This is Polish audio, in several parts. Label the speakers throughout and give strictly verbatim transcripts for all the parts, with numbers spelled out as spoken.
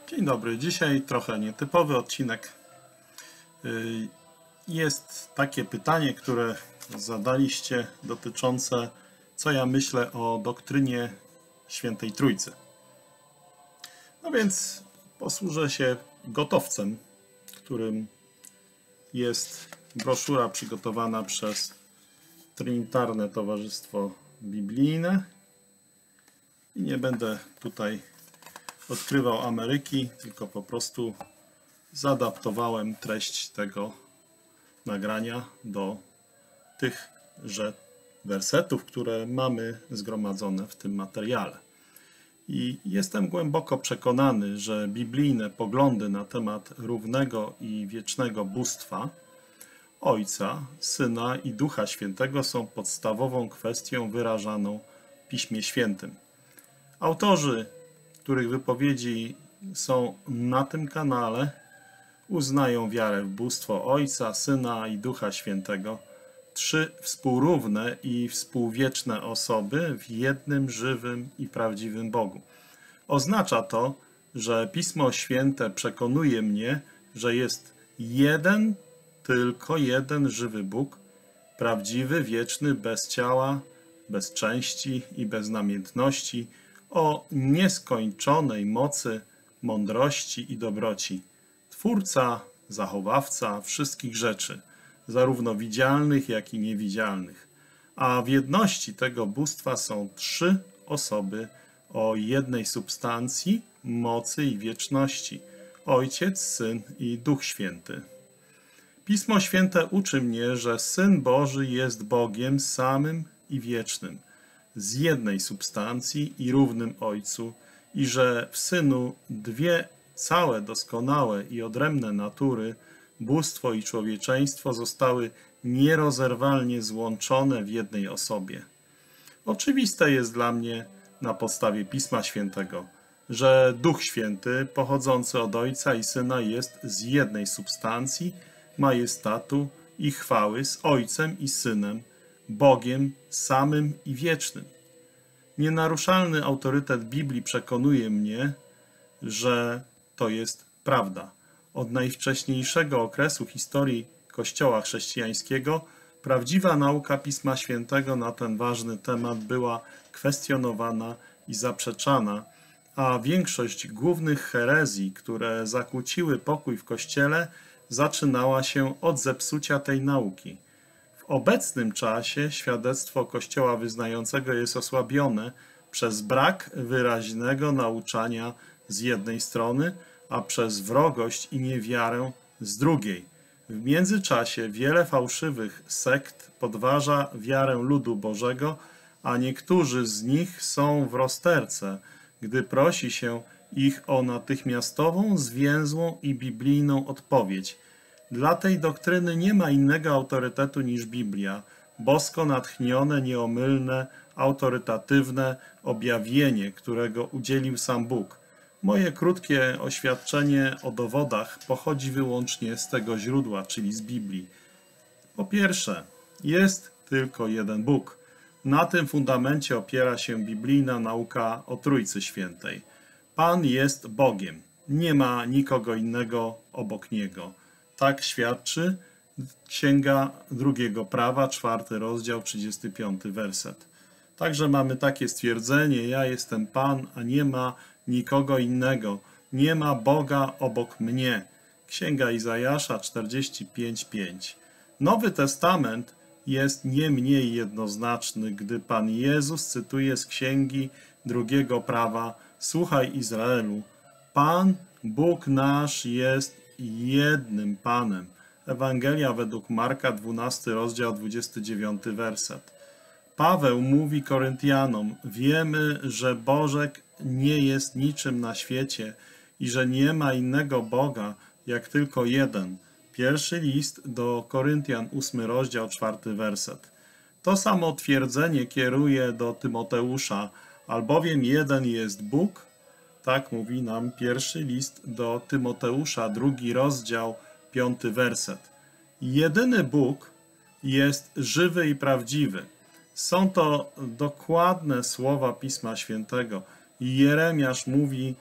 Speaker 1: Dzień dobry. Dzisiaj trochę nietypowy odcinek. Jest takie pytanie, które zadaliście, dotyczące, co ja myślę o doktrynie Świętej Trójcy. No więc posłużę się gotowcem, którym jest broszura przygotowana przez Trinitarne Towarzystwo Biblijne. I nie będę tutaj odkrywał Ameryki, tylko po prostu zaadaptowałem treść tego nagrania do tychże wersetów, które mamy zgromadzone w tym materiale. I jestem głęboko przekonany, że biblijne poglądy na temat równego i wiecznego bóstwa Ojca, Syna i Ducha Świętego są podstawową kwestią wyrażaną w Piśmie Świętym. Autorzy, których wypowiedzi są na tym kanale, uznają wiarę w bóstwo Ojca, Syna i Ducha Świętego, trzy współrówne i współwieczne osoby w jednym żywym i prawdziwym Bogu. Oznacza to, że Pismo Święte przekonuje mnie, że jest jeden, tylko jeden żywy Bóg, prawdziwy, wieczny, bez ciała, bez części i bez namiętności, o nieskończonej mocy, mądrości i dobroci. Twórca, zachowawca wszystkich rzeczy, zarówno widzialnych, jak i niewidzialnych. A w jedności tego bóstwa są trzy osoby o jednej substancji, mocy i wieczności. Ojciec, Syn i Duch Święty. Pismo Święte uczy mnie, że Syn Boży jest Bogiem samym i wiecznym, z jednej substancji i równym Ojcu, i że w Synu dwie całe, doskonałe i odrębne natury, bóstwo i człowieczeństwo, zostały nierozerwalnie złączone w jednej osobie. Oczywiste jest dla mnie na podstawie Pisma Świętego, że Duch Święty, pochodzący od Ojca i Syna, jest z jednej substancji, majestatu i chwały z Ojcem i Synem, Bogiem samym i wiecznym. Nienaruszalny autorytet Biblii przekonuje mnie, że to jest prawda. Od najwcześniejszego okresu historii Kościoła chrześcijańskiego prawdziwa nauka Pisma Świętego na ten ważny temat była kwestionowana i zaprzeczana, a większość głównych herezji, które zakłóciły pokój w Kościele, zaczynała się od zepsucia tej nauki. W obecnym czasie świadectwo Kościoła wyznającego jest osłabione przez brak wyraźnego nauczania z jednej strony, a przez wrogość i niewiarę z drugiej. W międzyczasie wiele fałszywych sekt podważa wiarę ludu Bożego, a niektórzy z nich są w rozterce, gdy prosi się ich o natychmiastową, zwięzłą i biblijną odpowiedź. Dla tej doktryny nie ma innego autorytetu niż Biblia, bosko natchnione, nieomylne, autorytatywne objawienie, którego udzielił sam Bóg. Moje krótkie oświadczenie o dowodach pochodzi wyłącznie z tego źródła, czyli z Biblii. Po pierwsze, jest tylko jeden Bóg. Na tym fundamencie opiera się biblijna nauka o Trójcy Świętej. Pan jest Bogiem. Nie ma nikogo innego obok Niego. Tak świadczy Księga Drugiego Prawa, czwarty rozdział, trzydziesty piąty werset. Także mamy takie stwierdzenie: ja jestem Pan, a nie ma nikogo innego. Nie ma Boga obok mnie. Księga Izajasza czterdzieści pięć, pięć. Nowy Testament jest nie mniej jednoznaczny, gdy Pan Jezus cytuje z Księgi Drugiego Prawa: słuchaj, Izraelu, Pan, Bóg nasz, jest jednym Panem. Ewangelia według Marka, dwunasty rozdział, dwudziesty dziewiąty werset. Paweł mówi Koryntianom: wiemy, że Bożek nie jest niczym na świecie i że nie ma innego Boga, jak tylko jeden. Pierwszy list do Koryntian, ósmy rozdział, czwarty werset. To samo twierdzenie kieruje do Tymoteusza: albowiem jeden jest Bóg. Tak mówi nam pierwszy list do Tymoteusza, drugi rozdział, piąty werset. Jedyny Bóg jest żywy i prawdziwy. Są to dokładne słowa Pisma Świętego. Jeremiasz mówi: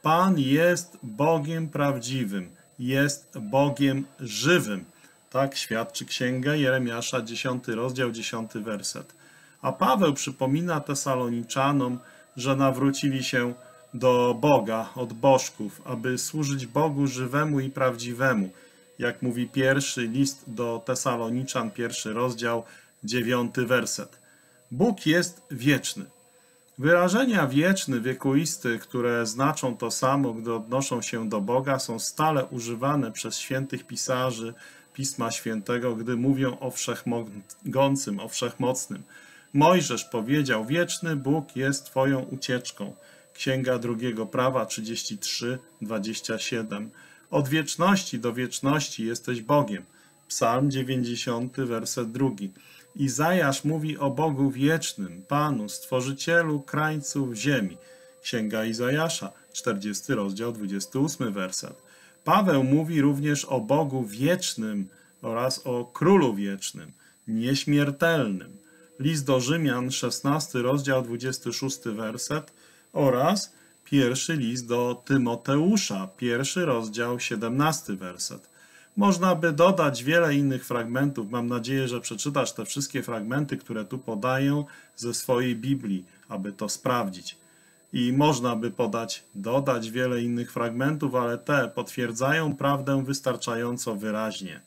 Speaker 1: Pan jest Bogiem prawdziwym, jest Bogiem żywym. Tak świadczy Księga Jeremiasza, dziesiąty rozdział, dziesiąty werset. A Paweł przypomina Tesaloniczanom, że nawrócili się do Boga od bożków, aby służyć Bogu żywemu i prawdziwemu. Jak mówi pierwszy list do Tesaloniczan, pierwszy rozdział, dziewiąty werset. Bóg jest wieczny. Wyrażenia wieczny, wiekuisty, które znaczą to samo, gdy odnoszą się do Boga, są stale używane przez świętych pisarzy Pisma Świętego, gdy mówią o wszechmogącym, o wszechmocnym. Mojżesz powiedział: wieczny Bóg jest Twoją ucieczką. Księga drugiego prawa trzydzieści trzy, dwadzieścia siedem. Od wieczności do wieczności jesteś Bogiem. Psalm dziewięćdziesiąty, werset drugi. Izajasz mówi o Bogu wiecznym, Panu, Stworzycielu krańców ziemi. Księga Izajasza, czterdziesty rozdział, dwudziesty ósmy werset. Paweł mówi również o Bogu wiecznym oraz o Królu wiecznym, nieśmiertelnym. List do Rzymian, szesnasty rozdział, dwudziesty szósty werset oraz pierwszy list do Tymoteusza, pierwszy rozdział, siedemnasty werset. Można by dodać wiele innych fragmentów. Mam nadzieję, że przeczytasz te wszystkie fragmenty, które tu podaję ze swojej Biblii, aby to sprawdzić. I można by podać, dodać wiele innych fragmentów, ale te potwierdzają prawdę wystarczająco wyraźnie.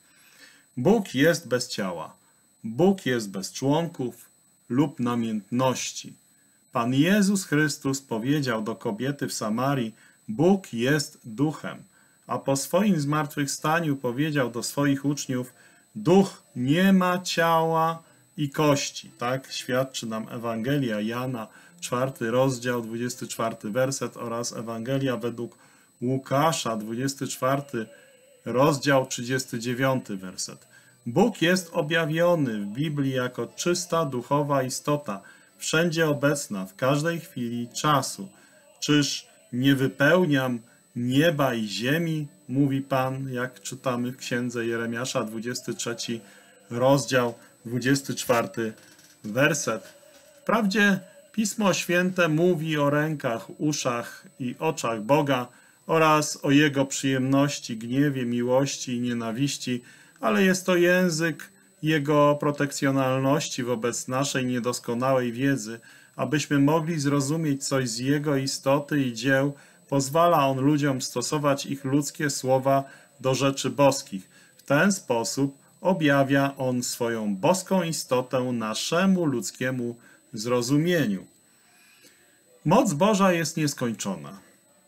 Speaker 1: Bóg jest bez ciała. Bóg jest bez członków lub namiętności. Pan Jezus Chrystus powiedział do kobiety w Samarii: Bóg jest duchem. A po swoim zmartwychwstaniu powiedział do swoich uczniów: duch nie ma ciała i kości. Tak świadczy nam Ewangelia Jana, czwarty rozdział, dwudziesty czwarty werset oraz Ewangelia według Łukasza, dwudziesty czwarty rozdział, trzydziesty dziewiąty werset. Bóg jest objawiony w Biblii jako czysta duchowa istota, wszędzie obecna, w każdej chwili czasu. Czyż nie wypełniam nieba i ziemi, mówi Pan, jak czytamy w Księdze Jeremiasza, dwudziesty trzeci rozdział, dwudziesty czwarty werset. Wprawdzie Pismo Święte mówi o rękach, uszach i oczach Boga oraz o Jego przyjemności, gniewie, miłości i nienawiści, ale jest to język Jego protekcjonalności wobec naszej niedoskonałej wiedzy. Abyśmy mogli zrozumieć coś z Jego istoty i dzieł, pozwala On ludziom stosować ich ludzkie słowa do rzeczy boskich. W ten sposób objawia On swoją boską istotę naszemu ludzkiemu zrozumieniu. Moc Boża jest nieskończona.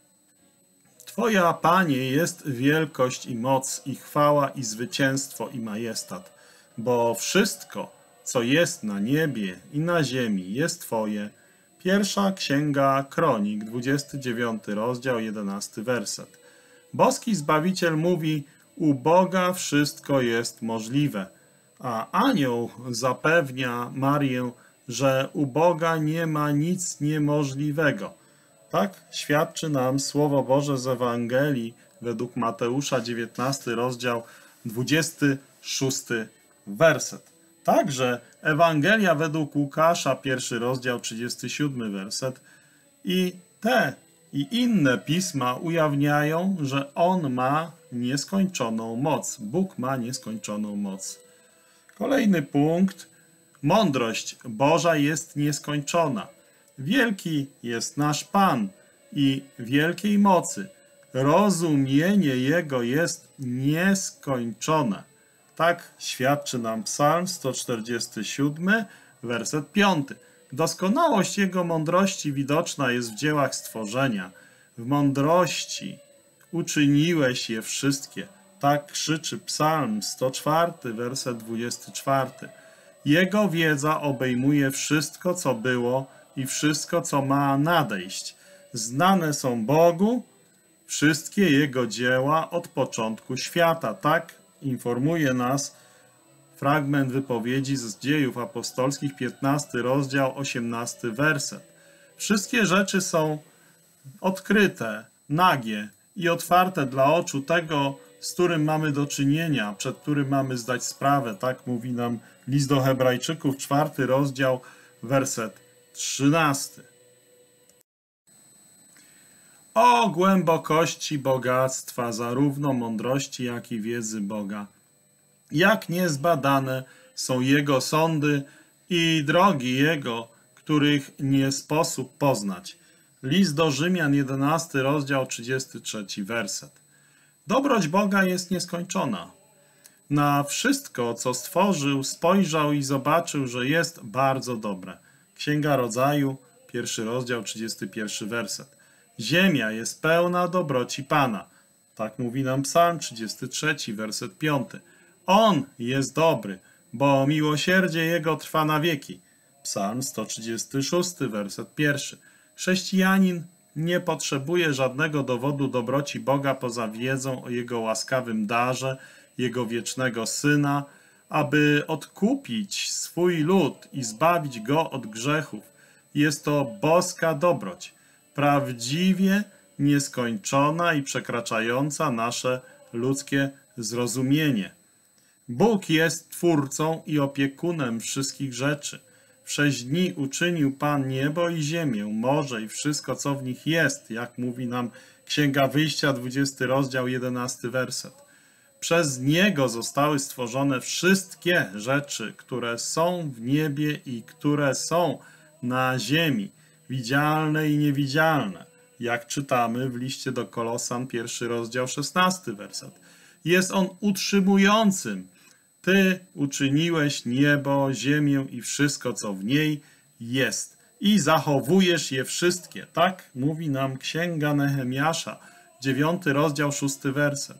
Speaker 1: Twoja, Panie, jest wielkość i moc, i chwała, i zwycięstwo, i majestat, bo wszystko, co jest na niebie i na ziemi, jest Twoje. Pierwsza Księga Kronik, dwudziesty dziewiąty rozdział, jedenasty werset. Boski Zbawiciel mówi: u Boga wszystko jest możliwe, a anioł zapewnia Marię, że u Boga nie ma nic niemożliwego. Tak świadczy nam Słowo Boże z Ewangelii według Mateusza, dziewiętnasty rozdział, dwudziesty szósty werset. Także Ewangelia według Łukasza, pierwszy rozdział, trzydziesty siódmy werset. I te i inne pisma ujawniają, że On ma nieskończoną moc. Bóg ma nieskończoną moc. Kolejny punkt. Mądrość Boża jest nieskończona. Wielki jest nasz Pan i wielkiej mocy. Rozumienie Jego jest nieskończone. Tak świadczy nam Psalm sto czterdziesty siódmy, werset piąty. Doskonałość Jego mądrości widoczna jest w dziełach stworzenia. W mądrości uczyniłeś je wszystkie. Tak krzyczy Psalm sto czwarty, werset dwudziesty czwarty. Jego wiedza obejmuje wszystko, co było i wszystko, co ma nadejść. Znane są Bogu wszystkie Jego dzieła od początku świata. Tak informuje nas fragment wypowiedzi z Dziejów Apostolskich, piętnasty rozdział, osiemnasty werset. Wszystkie rzeczy są odkryte, nagie i otwarte dla oczu tego, z którym mamy do czynienia, przed którym mamy zdać sprawę. Tak mówi nam list do Hebrajczyków, czwarty rozdział, werset trzynasty. O głębokości bogactwa, zarówno mądrości, jak i wiedzy Boga. Jak niezbadane są Jego sądy i drogi Jego, których nie sposób poznać. List do Rzymian, jedenasty rozdział, trzydziesty trzeci werset. Dobroć Boga jest nieskończona. Na wszystko, co stworzył, spojrzał i zobaczył, że jest bardzo dobre. Księga Rodzaju, pierwszy rozdział, trzydziesty pierwszy werset. Ziemia jest pełna dobroci Pana. Tak mówi nam Psalm trzydziesty trzeci, werset piąty. On jest dobry, bo miłosierdzie Jego trwa na wieki. Psalm sto trzydziesty szósty, werset pierwszy. Chrześcijanin nie potrzebuje żadnego dowodu dobroci Boga poza wiedzą o Jego łaskawym darze, Jego wiecznego Syna, aby odkupić swój lud i zbawić go od grzechów. Jest to boska dobroć, prawdziwie nieskończona i przekraczająca nasze ludzkie zrozumienie. Bóg jest Twórcą i opiekunem wszystkich rzeczy. W sześć dni uczynił Pan niebo i ziemię, morze i wszystko, co w nich jest, jak mówi nam Księga Wyjścia, dwudziesty rozdział, jedenasty werset. Przez Niego zostały stworzone wszystkie rzeczy, które są w niebie i które są na ziemi, widzialne i niewidzialne, jak czytamy w liście do Kolosan, pierwszy rozdział, szesnasty werset. Jest On utrzymującym. Ty uczyniłeś niebo, ziemię i wszystko, co w niej jest. I zachowujesz je wszystkie. Tak mówi nam Księga Nehemiasza, dziewiąty rozdział, szósty werset.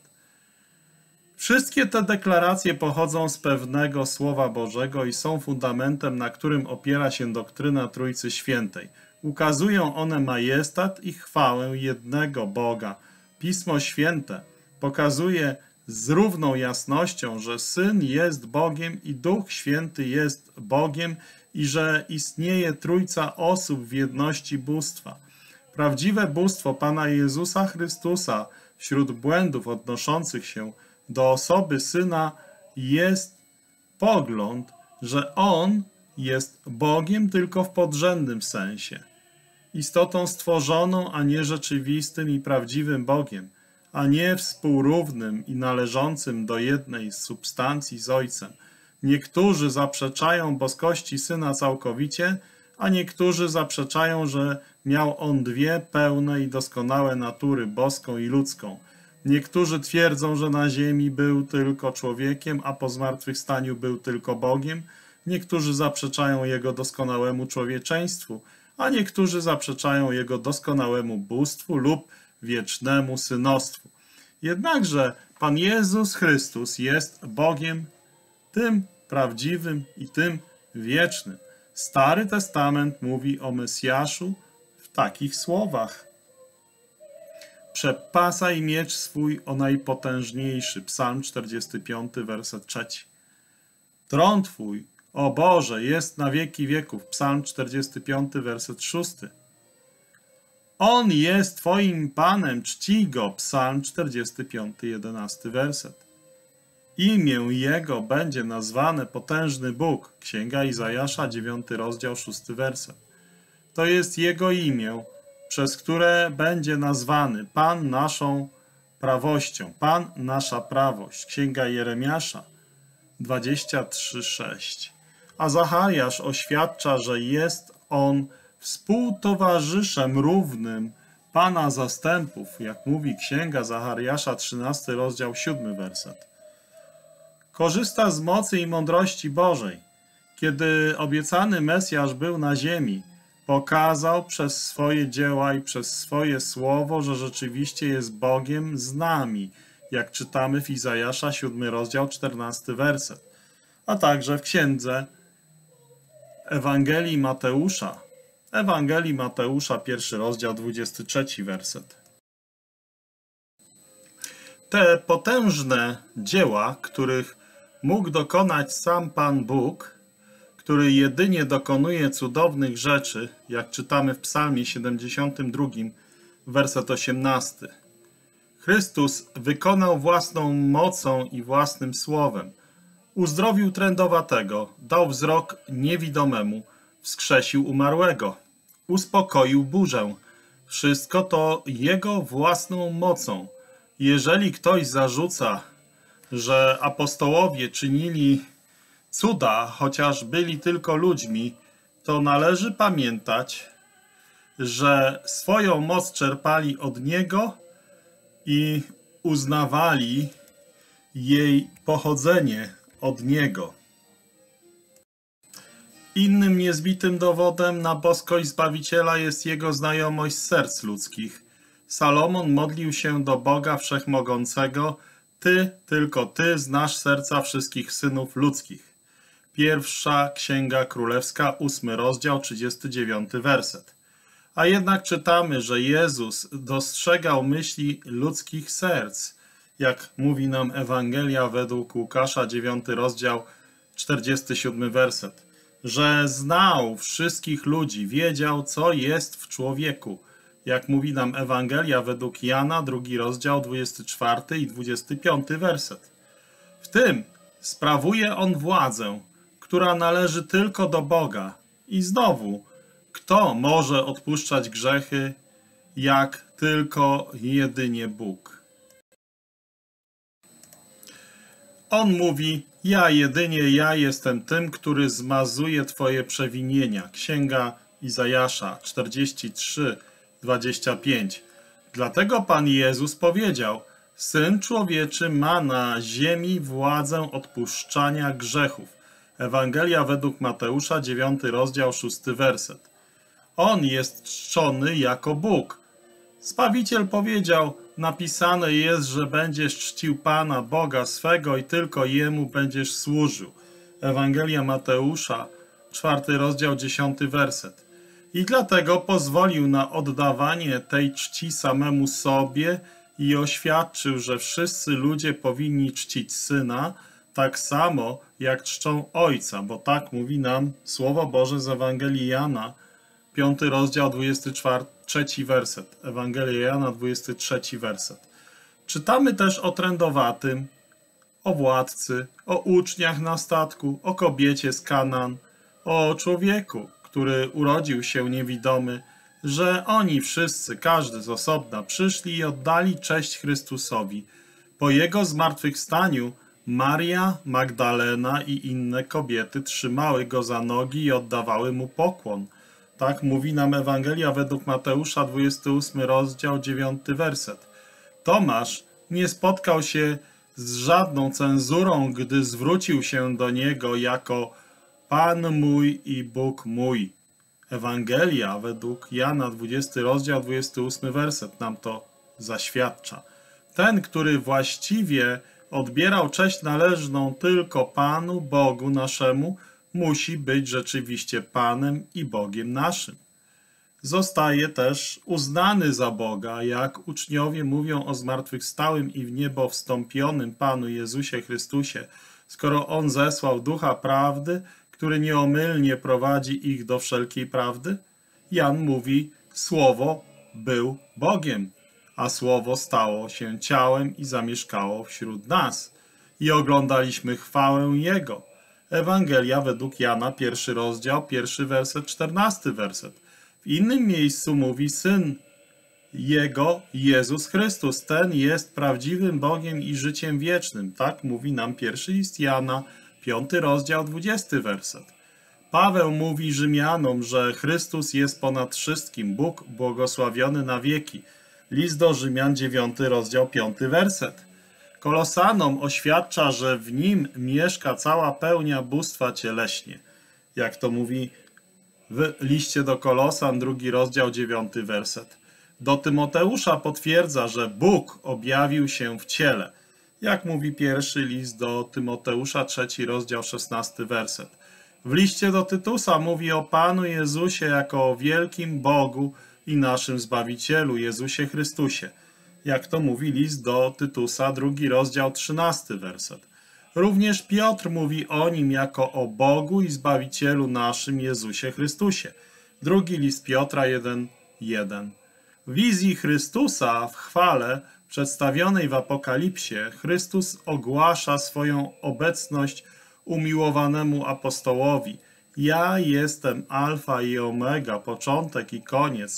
Speaker 1: Wszystkie te deklaracje pochodzą z pewnego Słowa Bożego i są fundamentem, na którym opiera się doktryna Trójcy Świętej. Ukazują one majestat i chwałę jednego Boga. Pismo Święte pokazuje z równą jasnością, że Syn jest Bogiem i Duch Święty jest Bogiem i że istnieje trójca osób w jedności bóstwa. Prawdziwe bóstwo Pana Jezusa Chrystusa wśród błędów odnoszących się do osoby Syna jest pogląd, że On jest Bogiem tylko w podrzędnym sensie. Istotą stworzoną, a nie rzeczywistym i prawdziwym Bogiem, a nie współrównym i należącym do jednej substancji z Ojcem. Niektórzy zaprzeczają boskości Syna całkowicie, a niektórzy zaprzeczają, że miał On dwie pełne i doskonałe natury, boską i ludzką. Niektórzy twierdzą, że na ziemi był tylko człowiekiem, a po zmartwychwstaniu był tylko Bogiem. Niektórzy zaprzeczają Jego doskonałemu człowieczeństwu, a niektórzy zaprzeczają Jego doskonałemu bóstwu lub wiecznemu synostwu. Jednakże Pan Jezus Chrystus jest Bogiem, tym prawdziwym i tym wiecznym. Stary Testament mówi o Mesjaszu w takich słowach. Przepasaj miecz swój o najpotężniejszy. Psalm czterdziesty piąty, werset trzeci. Tron Twój, o Boże, jest na wieki wieków. Psalm czterdziesty piąty, werset szósty. On jest Twoim Panem, czcij Go. Psalm czterdziesty piąty, jedenasty werset. Imię Jego będzie nazwane Potężny Bóg. Księga Izajasza, dziewiąty rozdział, szósty werset. To jest Jego imię, przez które będzie nazwany Pan naszą prawością. Pan nasza prawość. Księga Jeremiasza, dwadzieścia trzy, sześć. A Zachariasz oświadcza, że jest on współtowarzyszem równym Pana zastępów, jak mówi Księga Zachariasza, trzynasty rozdział, siódmy werset. Korzysta z mocy i mądrości Bożej. Kiedy obiecany Mesjasz był na ziemi, pokazał przez swoje dzieła i przez swoje słowo, że rzeczywiście jest Bogiem z nami, jak czytamy w Izajasza, siódmy rozdział, czternasty werset, a także w księdze Ewangelii Mateusza, Ewangelii Mateusza, pierwszy rozdział, dwudziesty trzeci werset. Te potężne dzieła, których mógł dokonać sam Pan Bóg, który jedynie dokonuje cudownych rzeczy, jak czytamy w Psalmie siedemdziesiątym drugim, werset osiemnasty. Chrystus wykonał własną mocą i własnym słowem. Uzdrowił trędowatego, dał wzrok niewidomemu, wskrzesił umarłego, uspokoił burzę, Wszystko to Jego własną mocą. Jeżeli ktoś zarzuca, że apostołowie czynili cuda, chociaż byli tylko ludźmi, to należy pamiętać, że swoją moc czerpali od Niego i uznawali jej pochodzenie od Niego. Innym niezbitym dowodem na boskość Zbawiciela jest Jego znajomość serc ludzkich. Salomon modlił się do Boga Wszechmogącego: Ty, tylko Ty znasz serca wszystkich synów ludzkich. Pierwsza Księga Królewska, ósmy rozdział, trzydziesty dziewiąty werset. A jednak czytamy, że Jezus dostrzegał myśli ludzkich serc, jak mówi nam Ewangelia według Łukasza, dziewiąty rozdział, czterdziesty siódmy werset. Że znał wszystkich ludzi, wiedział, co jest w człowieku. Jak mówi nam Ewangelia według Jana, drugi rozdział, dwudziesty czwarty i dwudziesty piąty werset. W tym sprawuje on władzę, która należy tylko do Boga. I znowu, kto może odpuszczać grzechy, jak tylko jedynie Bóg? On mówi: ja, jedynie ja jestem tym, który zmazuje twoje przewinienia. Księga Izajasza czterdzieści trzy, dwadzieścia pięć. Dlatego Pan Jezus powiedział: Syn Człowieczy ma na ziemi władzę odpuszczania grzechów. Ewangelia według Mateusza, dziewiąty rozdział, szósty werset. On jest czczony jako Bóg. Zbawiciel powiedział: napisane jest, że będziesz czcił Pana, Boga swego i tylko Jemu będziesz służył. Ewangelia Mateusza, czwarty rozdział, dziesiąty werset. I dlatego pozwolił na oddawanie tej czci samemu sobie i oświadczył, że wszyscy ludzie powinni czcić Syna, tak samo jak czczą Ojca, bo tak mówi nam Słowo Boże z Ewangelii Jana, piąty rozdział, dwudziesty trzeci werset. Ewangelia Jana, dwudziesty trzeci werset. Czytamy też o trędowatym, o władcy, o uczniach na statku, o kobiecie z Kanaan, o człowieku, który urodził się niewidomy, że oni wszyscy, każdy z osobna, przyszli i oddali cześć Chrystusowi. Po Jego zmartwychwstaniu Maria Magdalena i inne kobiety trzymały Go za nogi i oddawały Mu pokłon. Tak mówi nam Ewangelia według Mateusza, dwudziesty ósmy rozdział, dziewiąty werset. Tomasz nie spotkał się z żadną cenzurą, gdy zwrócił się do Niego jako Pan mój i Bóg mój. Ewangelia według Jana, dwudziesty rozdział, dwudziesty ósmy werset nam to zaświadcza. Ten, który właściwie odbierał cześć należną tylko Panu, Bogu naszemu, musi być rzeczywiście Panem i Bogiem naszym. Zostaje też uznany za Boga, jak uczniowie mówią o zmartwychwstałym i w niebo wstąpionym Panu Jezusie Chrystusie, skoro On zesłał Ducha Prawdy, który nieomylnie prowadzi ich do wszelkiej prawdy? Jan mówi: Słowo był Bogiem, a Słowo stało się ciałem i zamieszkało wśród nas. I oglądaliśmy chwałę Jego. Ewangelia według Jana, pierwszy rozdział, pierwszy werset, czternasty werset. W innym miejscu mówi: Syn Jego, Jezus Chrystus, ten jest prawdziwym Bogiem i życiem wiecznym. Tak mówi nam pierwszy list Jana, piąty rozdział, dwudziesty werset. Paweł mówi Rzymianom, że Chrystus jest ponad wszystkim, Bóg błogosławiony na wieki. List do Rzymian, dziewiąty rozdział, piąty werset. Kolosanom oświadcza, że w nim mieszka cała pełnia bóstwa cieleśnie. Jak to mówi w liście do Kolosan, drugi rozdział, dziewiąty werset. Do Tymoteusza potwierdza, że Bóg objawił się w ciele. Jak mówi pierwszy list do Tymoteusza, trzeci rozdział, szesnasty werset. W liście do Tytusa mówi o Panu Jezusie jako o wielkim Bogu i naszym Zbawicielu, Jezusie Chrystusie. Jak to mówi list do Tytusa, drugi rozdział, trzynasty werset. Również Piotr mówi o Nim jako o Bogu i Zbawicielu naszym, Jezusie Chrystusie. Drugi list Piotra jeden, jeden. W wizji Chrystusa w chwale przedstawionej w Apokalipsie Chrystus ogłasza swoją obecność umiłowanemu apostołowi. Ja jestem Alfa i Omega, początek i koniec,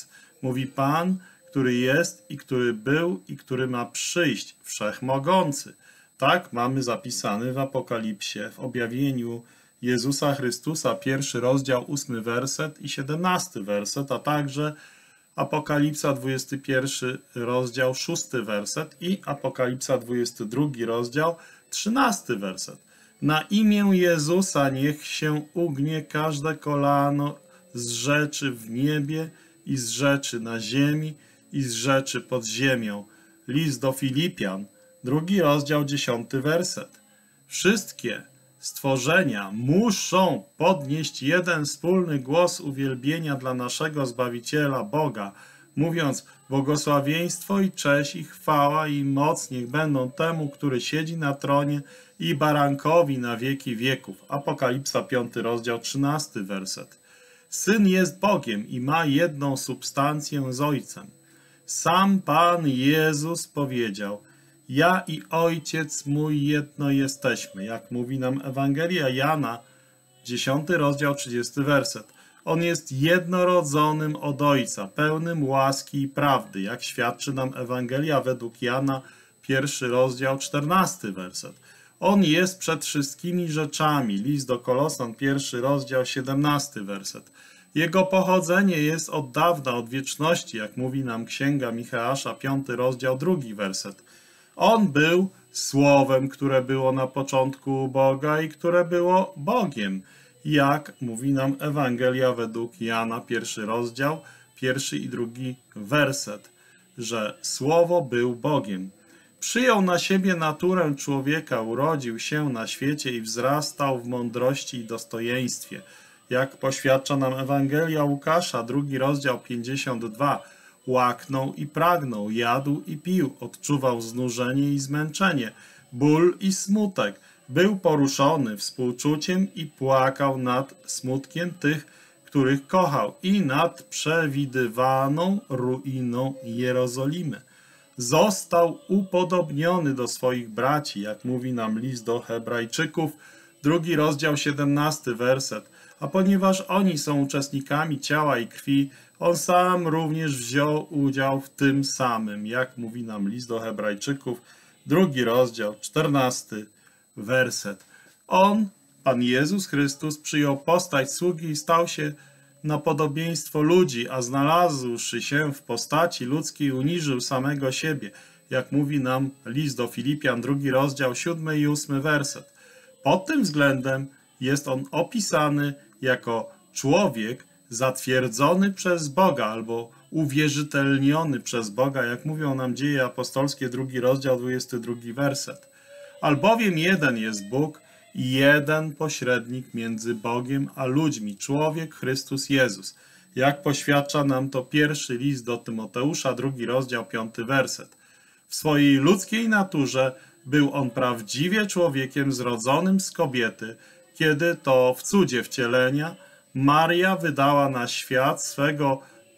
Speaker 1: Mówi Pan, który jest i który był i który ma przyjść, wszechmogący. Tak mamy zapisane w Apokalipsie, w objawieniu Jezusa Chrystusa, pierwszy rozdział, ósmy werset i siedemnasty werset, a także Apokalipsa, dwudziesty pierwszy rozdział, szósty werset i Apokalipsa, dwudziesty drugi rozdział, trzynasty werset. Na imię Jezusa niech się ugnie każde kolano z rzeczy w niebie i z rzeczy na ziemi i z rzeczy pod ziemią. List do Filipian, drugi rozdział, dziesiąty werset. Wszystkie stworzenia muszą podnieść jeden wspólny głos uwielbienia dla naszego Zbawiciela Boga, mówiąc: błogosławieństwo i cześć i chwała i moc niech będą temu, który siedzi na tronie i barankowi na wieki wieków. Apokalipsa, piąty rozdział, trzynasty werset. Syn jest Bogiem i ma jedną substancję z Ojcem. Sam Pan Jezus powiedział: ja i Ojciec mój jedno jesteśmy, jak mówi nam Ewangelia Jana, dziesiąty rozdział, trzydziesty werset. On jest jednorodzonym od Ojca, pełnym łaski i prawdy, jak świadczy nam Ewangelia według Jana, pierwszy rozdział, czternasty werset. On jest przed wszystkimi rzeczami, list do Kolosan, pierwszy rozdział, siedemnasty werset. Jego pochodzenie jest od dawna, od wieczności, jak mówi nam Księga Micheasza, piąty rozdział, drugi werset. On był Słowem, które było na początku u Boga i które było Bogiem, jak mówi nam Ewangelia według Jana, pierwszy rozdział, pierwszy i drugi werset, że Słowo był Bogiem. Przyjął na siebie naturę człowieka, urodził się na świecie i wzrastał w mądrości i dostojeństwie, jak poświadcza nam Ewangelia Łukasza, drugi rozdział, pięćdziesiąty drugi. Łaknął i pragnął, jadł i pił, odczuwał znużenie i zmęczenie, ból i smutek. Był poruszony współczuciem i płakał nad smutkiem tych, których kochał, i nad przewidywaną ruiną Jerozolimy. Został upodobniony do swoich braci, jak mówi nam list do Hebrajczyków, drugi rozdział, siedemnasty werset. A ponieważ oni są uczestnikami ciała i krwi, on sam również wziął udział w tym samym, jak mówi nam list do Hebrajczyków, drugi rozdział, czternasty werset. On, Pan Jezus Chrystus, przyjął postać sługi i stał się na podobieństwo ludzi, a znalazłszy się w postaci ludzkiej, uniżył samego siebie, jak mówi nam list do Filipian, drugi rozdział, siódmy i ósmy werset. Pod tym względem jest on opisany jako człowiek zatwierdzony przez Boga albo uwierzytelniony przez Boga, jak mówią nam Dzieje Apostolskie, drugi rozdział, dwudziesty drugi werset. Albowiem jeden jest Bóg i jeden pośrednik między Bogiem a ludźmi, człowiek Chrystus Jezus. Jak poświadcza nam to pierwszy list do Tymoteusza, drugi rozdział, piąty werset. W swojej ludzkiej naturze był on prawdziwie człowiekiem zrodzonym z kobiety, kiedy to w cudzie wcielenia Maria wydała na świat swego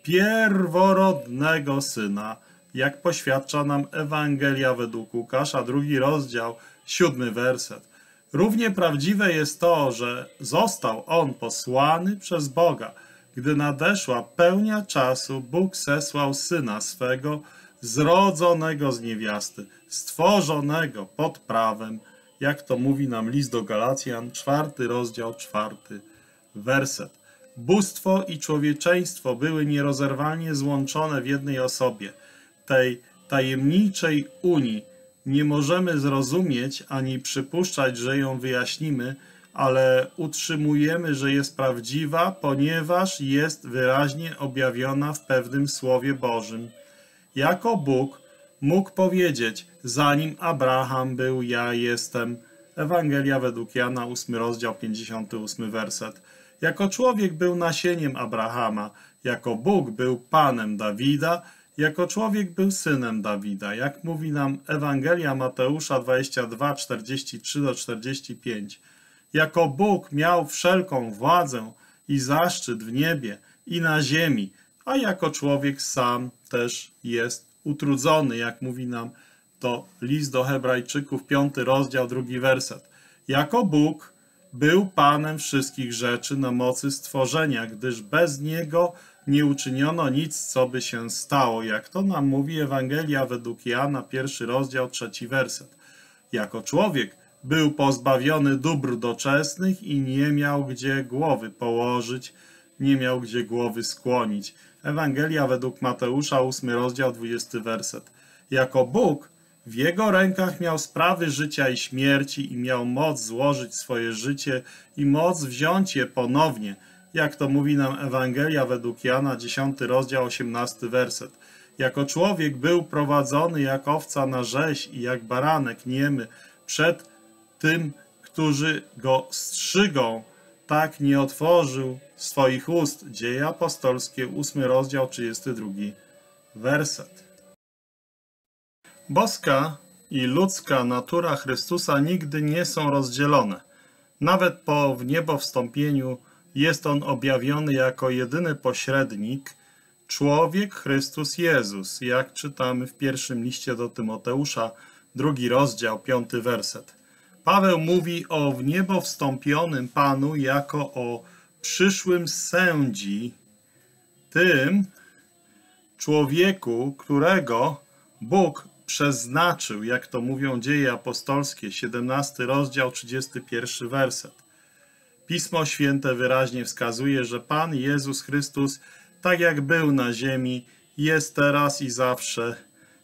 Speaker 1: pierworodnego syna, jak poświadcza nam Ewangelia według Łukasza, drugi rozdział, siódmy werset. Równie prawdziwe jest to, że został on posłany przez Boga. Gdy nadeszła pełnia czasu, Bóg zesłał syna swego, zrodzonego z niewiasty, stworzonego pod prawem, jak to mówi nam list do Galacjan, czwarty rozdział, czwarty werset. Bóstwo i człowieczeństwo były nierozerwalnie złączone w jednej osobie. Tej tajemniczej unii nie możemy zrozumieć ani przypuszczać, że ją wyjaśnimy, ale utrzymujemy, że jest prawdziwa, ponieważ jest wyraźnie objawiona w pewnym Słowie Bożym. Jako Bóg mógł powiedzieć: zanim Abraham był, ja jestem. Ewangelia według Jana, ósmy rozdział, pięćdziesiąty ósmy werset. Jako człowiek był nasieniem Abrahama, jako Bóg był Panem Dawida, jako człowiek był synem Dawida. Jak mówi nam Ewangelia Mateusza dwadzieścia dwa, czterdzieści trzy do czterdziestu pięciu. Jako Bóg miał wszelką władzę i zaszczyt w niebie i na ziemi, a jako człowiek sam też jest utrudzony, jak mówi nam to list do Hebrajczyków, piąty rozdział, drugi werset. Jako Bóg był Panem wszystkich rzeczy na mocy stworzenia, gdyż bez Niego nie uczyniono nic, co by się stało, jak to nam mówi Ewangelia według Jana, pierwszy rozdział, trzeci werset. Jako człowiek był pozbawiony dóbr doczesnych i nie miał gdzie głowy położyć, nie miał gdzie głowy skłonić. Ewangelia według Mateusza, ósmy rozdział, dwudziesty werset. Jako Bóg w jego rękach miał sprawy życia i śmierci i miał moc złożyć swoje życie i moc wziąć je ponownie, jak to mówi nam Ewangelia według Jana, dziesiąty rozdział, osiemnasty werset. Jako człowiek był prowadzony jak owca na rzeź i jak baranek niemy przed tym, którzy go strzygą, tak nie otworzył swoich ust. Dzieje apostolskie, ósmy rozdział, trzydziesty drugi werset. Boska i ludzka natura Chrystusa nigdy nie są rozdzielone. Nawet po wniebowstąpieniu jest on objawiony jako jedyny pośrednik, człowiek Chrystus Jezus, jak czytamy w pierwszym liście do Tymoteusza, drugi rozdział, piąty werset. Paweł mówi o wniebowstąpionym Panu jako o przyszłym sędzi, tym człowieku, którego Bóg przeznaczył, jak to mówią Dzieje apostolskie, siedemnasty rozdział, trzydziesty pierwszy werset. Pismo Święte wyraźnie wskazuje, że Pan Jezus Chrystus, tak jak był na ziemi, jest teraz i zawsze,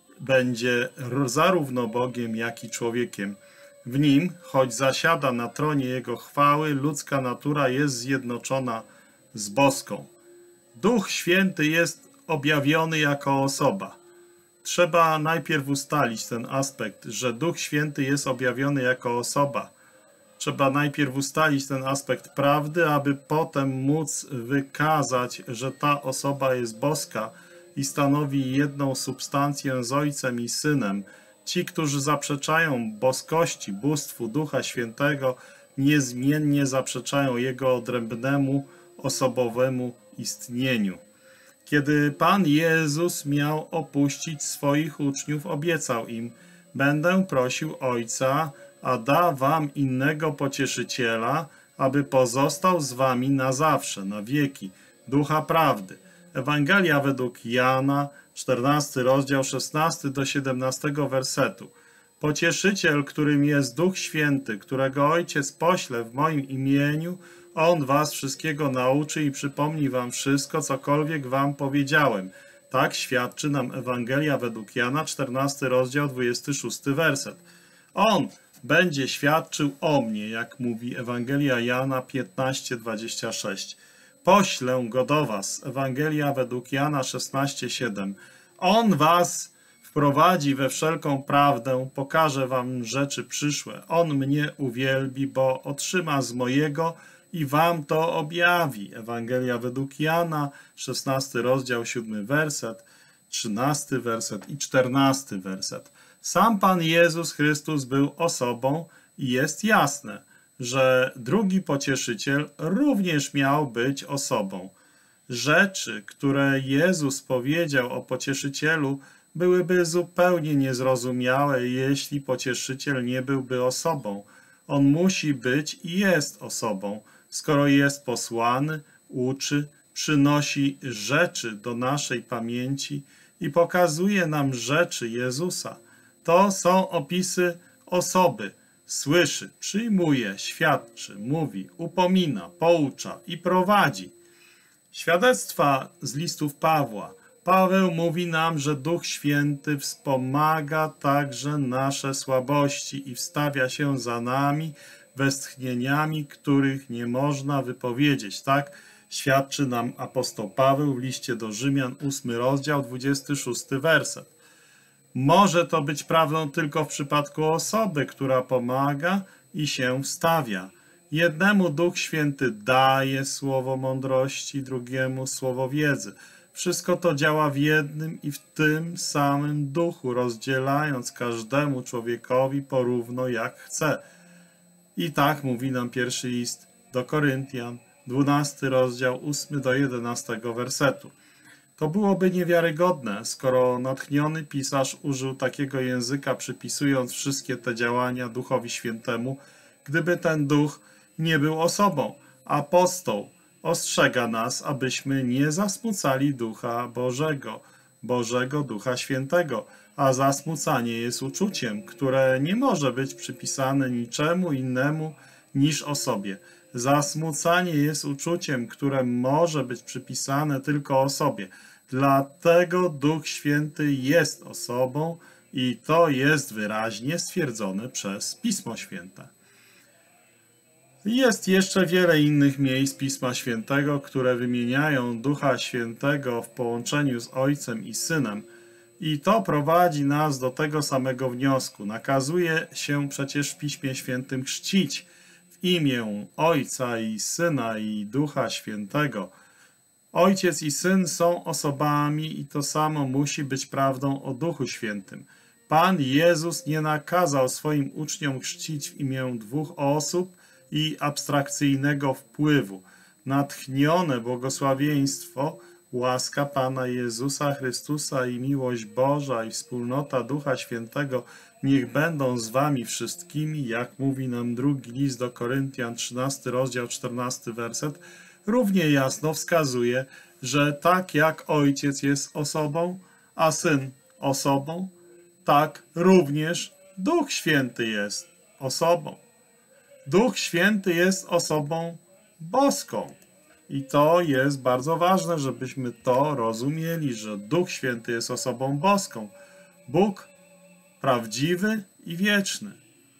Speaker 1: będzie zarówno Bogiem, jak i człowiekiem. W Nim, choć zasiada na tronie Jego chwały, ludzka natura jest zjednoczona z boską. Duch Święty jest objawiony jako osoba. Trzeba najpierw ustalić ten aspekt, że Duch Święty jest objawiony jako osoba. Trzeba najpierw ustalić ten aspekt prawdy, aby potem móc wykazać, że ta osoba jest boska i stanowi jedną substancję z Ojcem i Synem. Ci, którzy zaprzeczają boskości, bóstwu Ducha Świętego, niezmiennie zaprzeczają Jego odrębnemu, osobowemu istnieniu. Kiedy Pan Jezus miał opuścić swoich uczniów, obiecał im: będę prosił Ojca, a da wam innego pocieszyciela, aby pozostał z wami na zawsze, na wieki, Ducha Prawdy. Ewangelia według Jana, czternasty rozdział, szesnasty do siedemnastego wersetu. Pocieszyciel, którym jest Duch Święty, którego Ojciec pośle w moim imieniu, On was wszystkiego nauczy i przypomni wam wszystko, cokolwiek wam powiedziałem. Tak świadczy nam Ewangelia według Jana, czternasty rozdział, dwudziesty szósty werset. On będzie świadczył o mnie, jak mówi Ewangelia Jana piętnaście, dwadzieścia sześć. Poślę go do was. Ewangelia według Jana szesnaście, siedem. On was wprowadzi we wszelką prawdę, pokaże wam rzeczy przyszłe. On mnie uwielbi, bo otrzyma z mojego i wam to objawi. Ewangelia według Jana, szesnasty rozdział, siódmy werset, trzynasty werset i czternasty werset. Sam Pan Jezus Chrystus był osobą i jest jasne, że drugi pocieszyciel również miał być osobą. Rzeczy, które Jezus powiedział o pocieszycielu, byłyby zupełnie niezrozumiałe, jeśli pocieszyciel nie byłby osobą. On musi być i jest osobą, skoro jest posłany, uczy, przynosi rzeczy do naszej pamięci i pokazuje nam rzeczy Jezusa. To są opisy osoby. Słyszy, przyjmuje, świadczy, mówi, upomina, poucza i prowadzi. Świadectwa z listów Pawła. Paweł mówi nam, że Duch Święty wspomaga także nasze słabości i wstawia się za nami westchnieniami, których nie można wypowiedzieć. Tak świadczy nam apostoł Paweł w liście do Rzymian, ósmy rozdział, dwudziesty szósty werset. Może to być prawdą tylko w przypadku osoby, która pomaga i się wstawia. Jednemu Duch Święty daje słowo mądrości, drugiemu słowo wiedzy. Wszystko to działa w jednym i w tym samym duchu, rozdzielając każdemu człowiekowi porówno jak chce. I tak mówi nam pierwszy list do Koryntian, dwunasty rozdział, ósmy do jedenastego wersetu. To byłoby niewiarygodne, skoro natchniony pisarz użył takiego języka, przypisując wszystkie te działania Duchowi Świętemu, gdyby ten Duch nie był osobą. Apostoł ostrzega nas, abyśmy nie zasmucali Ducha Bożego, Bożego Ducha Świętego, a zasmucanie jest uczuciem, które nie może być przypisane niczemu innemu niż osobie. Zasmucanie jest uczuciem, które może być przypisane tylko osobie. Dlatego Duch Święty jest osobą i to jest wyraźnie stwierdzone przez Pismo Święte. Jest jeszcze wiele innych miejsc Pisma Świętego, które wymieniają Ducha Świętego w połączeniu z Ojcem i Synem. I to prowadzi nas do tego samego wniosku. Nakazuje się przecież w Piśmie Świętym chrzcić w imię Ojca i Syna i Ducha Świętego. Ojciec i Syn są osobami i to samo musi być prawdą o Duchu Świętym. Pan Jezus nie nakazał swoim uczniom chrzcić w imię dwóch osób i abstrakcyjnego wpływu. Natchnione błogosławieństwo, łaska Pana Jezusa Chrystusa i miłość Boża i wspólnota Ducha Świętego niech będą z wami wszystkimi, jak mówi nam drugi list do Koryntian, trzynasty rozdział, czternasty werset, równie jasno wskazuje, że tak jak Ojciec jest osobą, a Syn osobą, tak również Duch Święty jest osobą. Duch Święty jest osobą boską. I to jest bardzo ważne, żebyśmy to rozumieli, że Duch Święty jest osobą boską. Bóg prawdziwy i wieczny.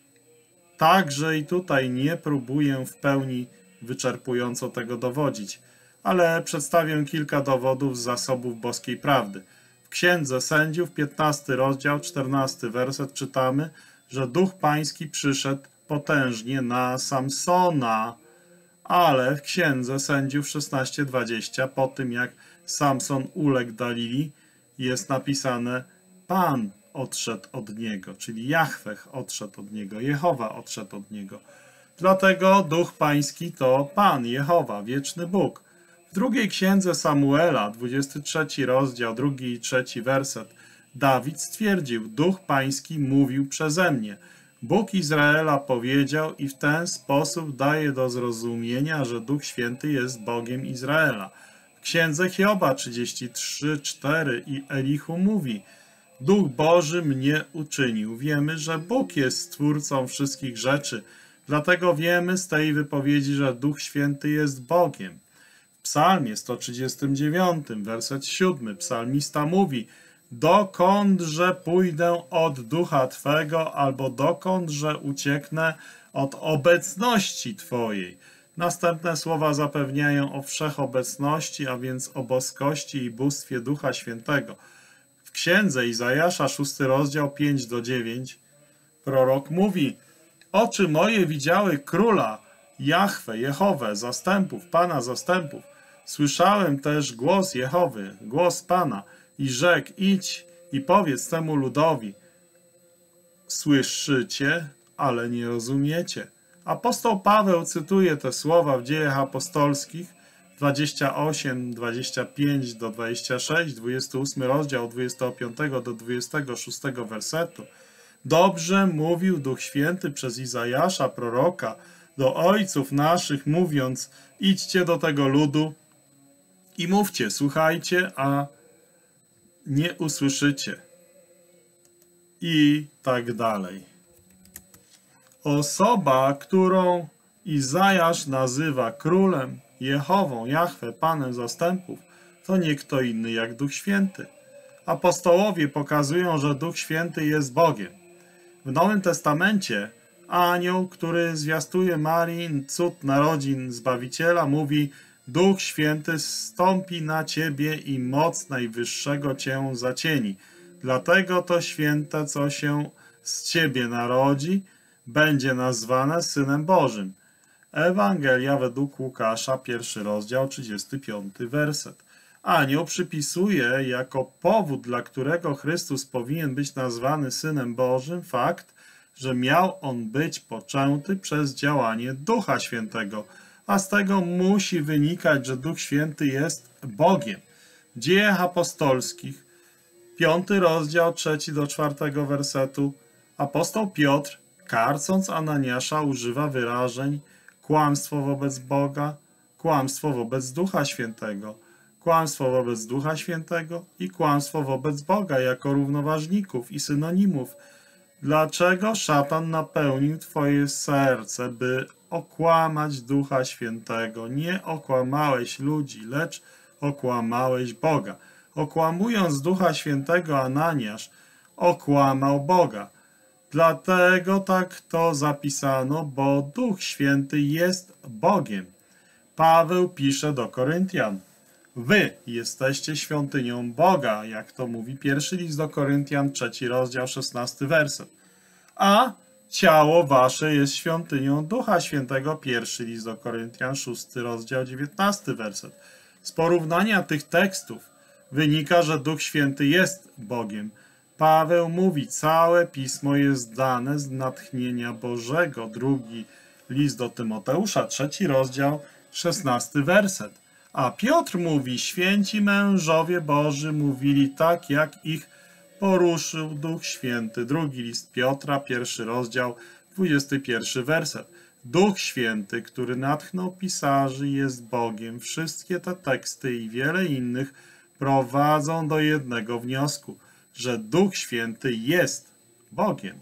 Speaker 1: Także i tutaj nie próbuję w pełni wyczerpująco tego dowodzić, ale przedstawię kilka dowodów z zasobów boskiej prawdy. W Księdze Sędziów, piętnasty rozdział, czternasty werset czytamy, że Duch Pański przyszedł potężnie na Samsona, ale w Księdze Sędziów szesnaście dwadzieścia, po tym jak Samson uległ Dalili, jest napisane Pan odszedł od niego, czyli Jahweh odszedł od niego, Jehowa odszedł od niego. Dlatego Duch Pański to Pan, Jehowa, wieczny Bóg. W drugiej Księdze Samuela, dwudziesty trzeci rozdział, drugi i trzeci werset, Dawid stwierdził, Duch Pański mówił przeze mnie. Bóg Izraela powiedział i w ten sposób daje do zrozumienia, że Duch Święty jest Bogiem Izraela. W Księdze Hioba trzydzieści trzy, cztery i Elihu mówi, Duch Boży mnie uczynił. Wiemy, że Bóg jest Stwórcą wszystkich rzeczy, dlatego wiemy z tej wypowiedzi, że Duch Święty jest Bogiem. W Psalmie sto trzydziestym dziewiątym, werset siódmy, psalmista mówi, dokądże pójdę od Ducha Twego, albo dokądże ucieknę od obecności Twojej. Następne słowa zapewniają o wszechobecności, a więc o boskości i bóstwie Ducha Świętego. W Księdze Izajasza, szósty rozdział, pięć do dziewięć, prorok mówi, oczy moje widziały Króla, Jahwe, Jehowę, zastępów, Pana zastępów. Słyszałem też głos Jehowy, głos Pana i rzekł, idź i powiedz temu ludowi, słyszycie, ale nie rozumiecie. Apostoł Paweł cytuje te słowa w Dziejach Apostolskich, dwadzieścia osiem, dwadzieścia pięć do dwudziestego szóstego, dwudziesty ósmy rozdział, dwudziestego piątego do dwudziestego szóstego wersetu. Dobrze mówił Duch Święty przez Izajasza, proroka, do ojców naszych, mówiąc, idźcie do tego ludu i mówcie, słuchajcie, a nie usłyszycie. I tak dalej. Osoba, którą Izajasz nazywa królem, Jehową, Jahwe, Panem zastępów, to nie kto inny jak Duch Święty. Apostołowie pokazują, że Duch Święty jest Bogiem. W Nowym Testamencie anioł, który zwiastuje Marii cud narodzin Zbawiciela, mówi, Duch Święty zstąpi na ciebie i moc Najwyższego cię zacieni. Dlatego to święte, co się z ciebie narodzi, będzie nazwane Synem Bożym. Ewangelia według Łukasza, pierwszy rozdział, trzydziesty piąty werset. Anioł przypisuje jako powód, dla którego Chrystus powinien być nazwany Synem Bożym, fakt, że miał on być poczęty przez działanie Ducha Świętego, a z tego musi wynikać, że Duch Święty jest Bogiem. W Dziejach Apostolskich, piąty rozdział, trzeci do czwartego wersetu, apostoł Piotr, karcąc Ananiasza, używa wyrażeń kłamstwo wobec Boga, kłamstwo wobec Ducha Świętego, kłamstwo wobec Ducha Świętego i kłamstwo wobec Boga jako równoważników i synonimów. Dlaczego szatan napełnił twoje serce, by okłamać Ducha Świętego? Nie okłamałeś ludzi, lecz okłamałeś Boga. Okłamując Ducha Świętego, Ananiasz okłamał Boga. Dlatego tak to zapisano, bo Duch Święty jest Bogiem. Paweł pisze do Koryntian: wy jesteście świątynią Boga, jak to mówi pierwszy list do Koryntian, trzeci rozdział, szesnasty werset. A ciało wasze jest świątynią Ducha Świętego, pierwszy list do Koryntian, szósty rozdział, dziewiętnasty werset. Z porównania tych tekstów wynika, że Duch Święty jest Bogiem. Paweł mówi, całe Pismo jest dane z natchnienia Bożego. Drugi list do Tymoteusza, trzeci rozdział, szesnasty werset. A Piotr mówi, święci mężowie Boży mówili tak, jak ich poruszył Duch Święty. Drugi list Piotra, pierwszy rozdział, dwudziesty pierwszy werset. Duch Święty, który natchnął pisarzy, jest Bogiem. Wszystkie te teksty i wiele innych prowadzą do jednego wniosku, że Duch Święty jest Bogiem.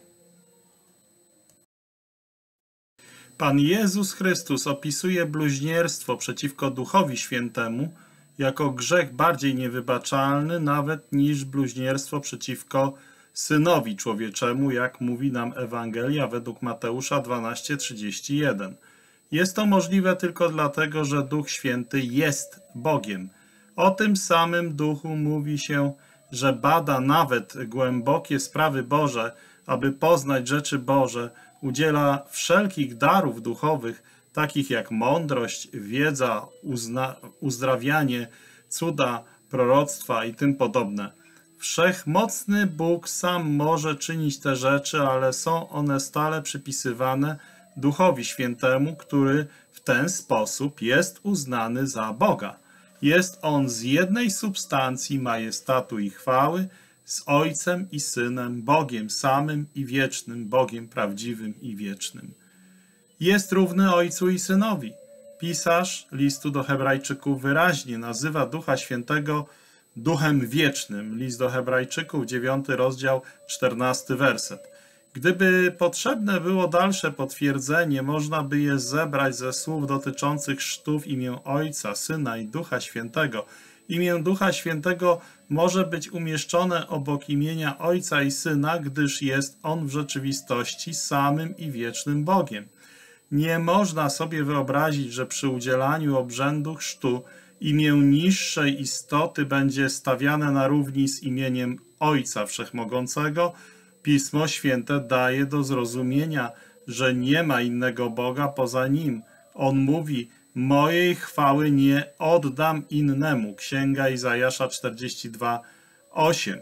Speaker 1: Pan Jezus Chrystus opisuje bluźnierstwo przeciwko Duchowi Świętemu jako grzech bardziej niewybaczalny nawet niż bluźnierstwo przeciwko Synowi Człowieczemu, jak mówi nam Ewangelia według Mateusza dwanaście trzydzieści jeden. Jest to możliwe tylko dlatego, że Duch Święty jest Bogiem. O tym samym Duchu mówi się, że bada nawet głębokie sprawy Boże, aby poznać rzeczy Boże, udziela wszelkich darów duchowych, takich jak mądrość, wiedza, uzdrawianie, cuda, proroctwa i tym podobne. Wszechmocny Bóg sam może czynić te rzeczy, ale są one stale przypisywane Duchowi Świętemu, który w ten sposób jest uznany za Boga. Jest on z jednej substancji majestatu i chwały, z Ojcem i Synem, Bogiem samym i wiecznym, Bogiem prawdziwym i wiecznym. Jest równy Ojcu i Synowi. Pisarz listu do Hebrajczyków wyraźnie nazywa Ducha Świętego Duchem Wiecznym. List do Hebrajczyków, dziewiąty rozdział, czternasty werset. Gdyby potrzebne było dalsze potwierdzenie, można by je zebrać ze słów dotyczących chrztu w imię Ojca, Syna i Ducha Świętego. Imię Ducha Świętego może być umieszczone obok imienia Ojca i Syna, gdyż jest on w rzeczywistości samym i wiecznym Bogiem. Nie można sobie wyobrazić, że przy udzielaniu obrzędu chrztu imię niższej istoty będzie stawiane na równi z imieniem Ojca Wszechmogącego. Pismo Święte daje do zrozumienia, że nie ma innego Boga poza Nim. On mówi, mojej chwały nie oddam innemu. Księga Izajasza czterdzieści dwa, osiem.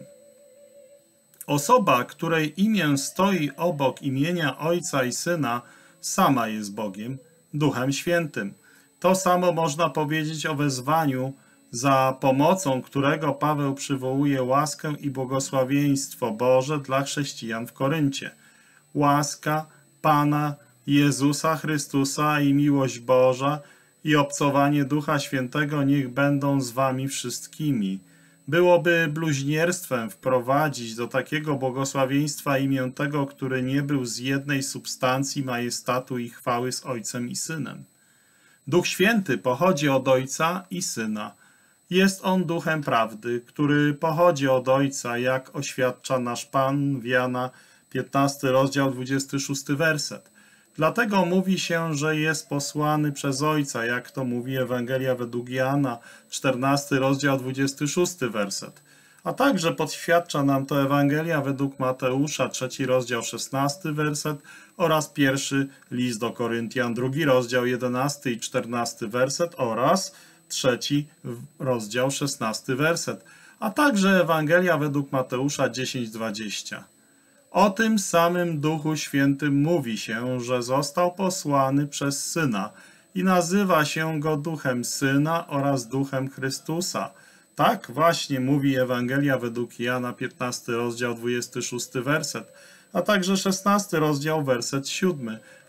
Speaker 1: Osoba, której imię stoi obok imienia Ojca i Syna, sama jest Bogiem, Duchem Świętym. To samo można powiedzieć o wezwaniu, za pomocą którego Paweł przywołuje łaskę i błogosławieństwo Boże dla chrześcijan w Koryncie. Łaska Pana Jezusa Chrystusa i miłość Boża i obcowanie Ducha Świętego niech będą z wami wszystkimi. Byłoby bluźnierstwem wprowadzić do takiego błogosławieństwa imię tego, który nie był z jednej substancji majestatu i chwały z Ojcem i Synem. Duch Święty pochodzi od Ojca i Syna. Jest on duchem prawdy, który pochodzi od Ojca, jak oświadcza nasz Pan w Jana piętnasty rozdział, dwudziesty szósty werset. Dlatego mówi się, że jest posłany przez Ojca, jak to mówi Ewangelia według Jana, czternasty rozdział, dwudziesty szósty werset. A także podświadcza nam to Ewangelia według Mateusza, trzeci rozdział, szesnasty werset oraz pierwszy list do Koryntian, drugi rozdział, jedenasty i czternasty werset oraz trzeci rozdział, szesnasty werset, a także Ewangelia według Mateusza dziesięć, dwadzieścia. O tym samym Duchu Świętym mówi się, że został posłany przez Syna i nazywa się Go Duchem Syna oraz Duchem Chrystusa. Tak właśnie mówi Ewangelia według Jana, piętnasty rozdział, dwudziesty szósty werset, a także szesnasty rozdział, werset siódmy.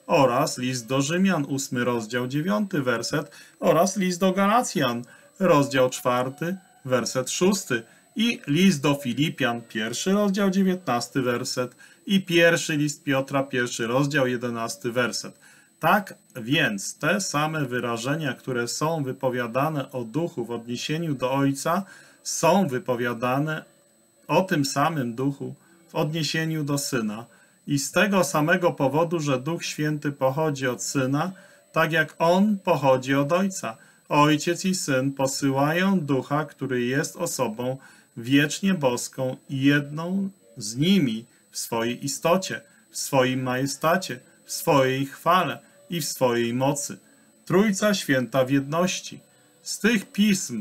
Speaker 1: oraz list do Rzymian, ósmy rozdział, dziewiąty werset oraz list do Galacjan, rozdział czwarty, werset szósty i list do Filipian, pierwszy rozdział, dziewiętnasty werset i pierwszy list Piotra, pierwszy rozdział, jedenasty werset. Tak więc te same wyrażenia, które są wypowiadane o Duchu w odniesieniu do Ojca, są wypowiadane o tym samym Duchu w odniesieniu do Syna. I z tego samego powodu, że Duch Święty pochodzi od Syna, tak jak On pochodzi od Ojca. Ojciec i Syn posyłają Ducha, który jest osobą wiecznie boską i jedną z nimi w swojej istocie, w swoim majestacie, w swojej chwale i w swojej mocy. Trójca Święta w jedności. Z tych pism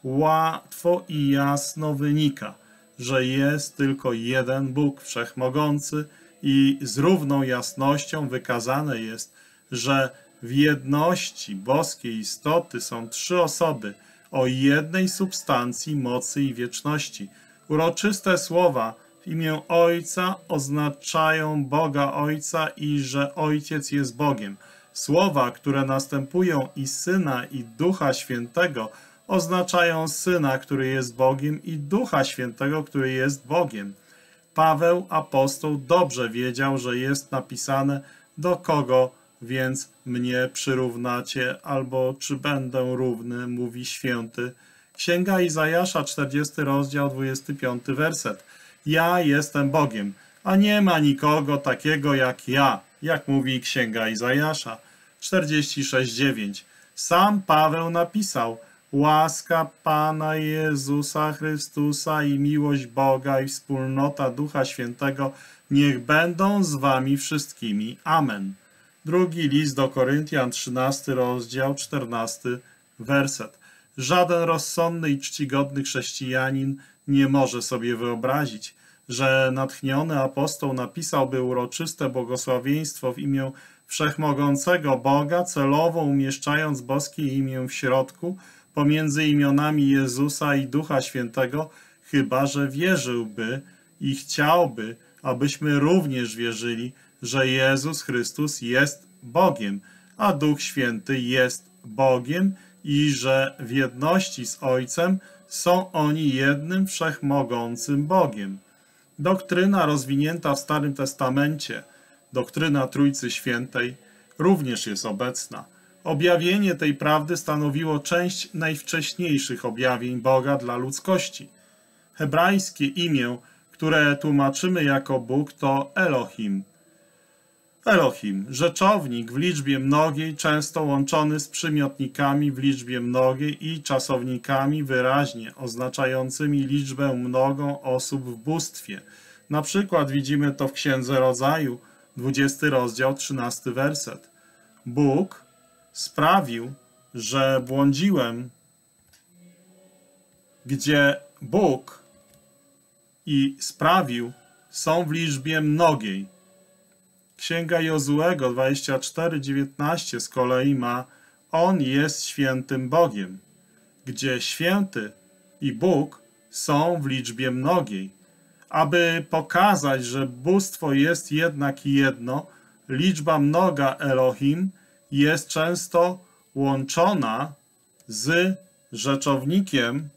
Speaker 1: łatwo i jasno wynika, że jest tylko jeden Bóg Wszechmogący i z równą jasnością wykazane jest, że w jedności boskiej istoty są trzy osoby o jednej substancji, mocy i wieczności. Uroczyste słowa w imię Ojca oznaczają Boga Ojca i że Ojciec jest Bogiem. Słowa, które następują i Syna i Ducha Świętego oznaczają Syna, który jest Bogiem i Ducha Świętego, który jest Bogiem. Paweł, apostoł, dobrze wiedział, że jest napisane, do kogo więc mnie przyrównacie, albo czy będę równy, mówi święty. Księga Izajasza, czterdziesty rozdział, dwudziesty piąty werset. Ja jestem Bogiem, a nie ma nikogo takiego jak ja, jak mówi Księga Izajasza. czterdzieści sześć, dziewięć. Sam Paweł napisał, łaska Pana Jezusa Chrystusa i miłość Boga i wspólnota Ducha Świętego niech będą z wami wszystkimi. Amen. Drugi list do Koryntian, trzynasty rozdział, czternasty werset. Żaden rozsądny i czcigodny chrześcijanin nie może sobie wyobrazić, że natchniony apostoł napisałby uroczyste błogosławieństwo w imię Wszechmogącego Boga, celowo umieszczając boskie imię w środku, pomiędzy imionami Jezusa i Ducha Świętego, chyba że wierzyłby i chciałby, abyśmy również wierzyli, że Jezus Chrystus jest Bogiem, a Duch Święty jest Bogiem i że w jedności z Ojcem są oni jednym wszechmogącym Bogiem. Doktryna rozwinięta w Starym Testamencie, doktryna Trójcy Świętej, również jest obecna. Objawienie tej prawdy stanowiło część najwcześniejszych objawień Boga dla ludzkości. Hebrajskie imię, które tłumaczymy jako Bóg, to Elohim. Elohim, rzeczownik w liczbie mnogiej, często łączony z przymiotnikami w liczbie mnogiej i czasownikami wyraźnie oznaczającymi liczbę mnogą osób w bóstwie. Na przykład widzimy to w Księdze Rodzaju, dwudziesty rozdział, trzynasty werset. Bóg sprawił, że błądziłem, gdzie Bóg i sprawił są w liczbie mnogiej. Księga Jozuego dwadzieścia cztery, dziewiętnaście z kolei ma On jest świętym Bogiem, gdzie święty i Bóg są w liczbie mnogiej. Aby pokazać, że bóstwo jest jednak jedno, liczba mnoga Elohim jest często łączona z rzeczownikiem,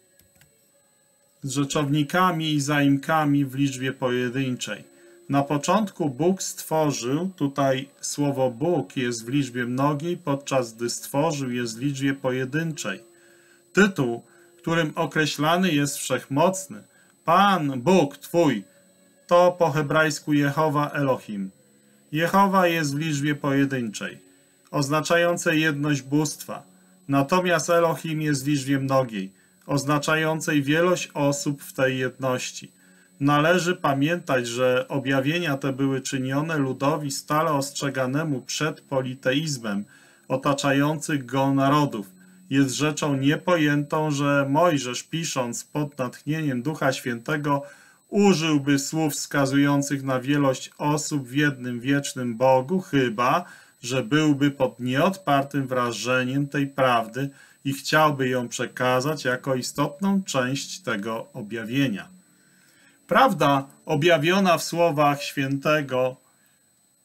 Speaker 1: z rzeczownikami i zaimkami w liczbie pojedynczej. Na początku Bóg stworzył, tutaj słowo Bóg jest w liczbie mnogiej, podczas gdy stworzył jest w liczbie pojedynczej. Tytuł, którym określany jest Wszechmocny, Pan Bóg Twój, to po hebrajsku Jehowa Elohim. Jehowa jest w liczbie pojedynczej, oznaczającej jedność bóstwa. Natomiast Elohim jest w liczbie mnogiej, oznaczającej wielość osób w tej jedności. Należy pamiętać, że objawienia te były czynione ludowi stale ostrzeganemu przed politeizmem otaczających go narodów. Jest rzeczą niepojętą, że Mojżesz, pisząc pod natchnieniem Ducha Świętego, użyłby słów wskazujących na wielość osób w jednym wiecznym Bogu, chyba że byłby pod nieodpartym wrażeniem tej prawdy i chciałby ją przekazać jako istotną część tego objawienia. Prawda objawiona w słowach świętego